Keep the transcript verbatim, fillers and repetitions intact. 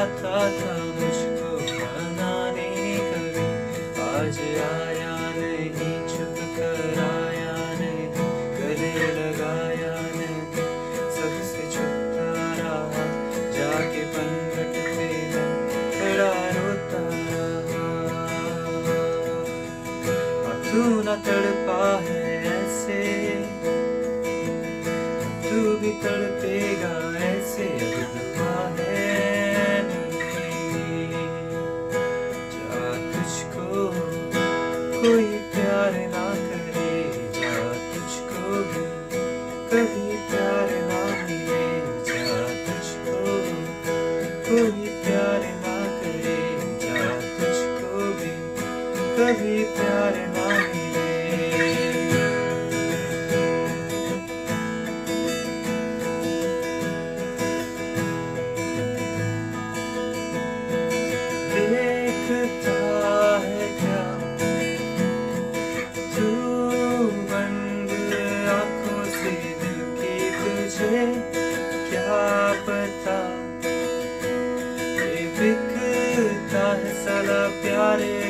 आता था मुझको बनाने कभी, आज आया नहीं, चुप कर आया नहीं, गले लगाया नहीं, सबसे छुपता रहा, जाके पनघट पे मैं खड़ा रोता रहा। तू न तड़पा है ऐसे, तू भी तड़पेगा ऐसे, अब दुआ है मेरी। जा तुझको कोई प्यार ना करे, जा तुझको भी कभी प्यार ना मिले, जा तुझको कोई प्यार ना करे, जा तुझको भी कभी प्यार ना मिले। देखता है क्या तू बंद आँखों से दिल की, तुझे क्या पता ये बिकता है साला प्यारे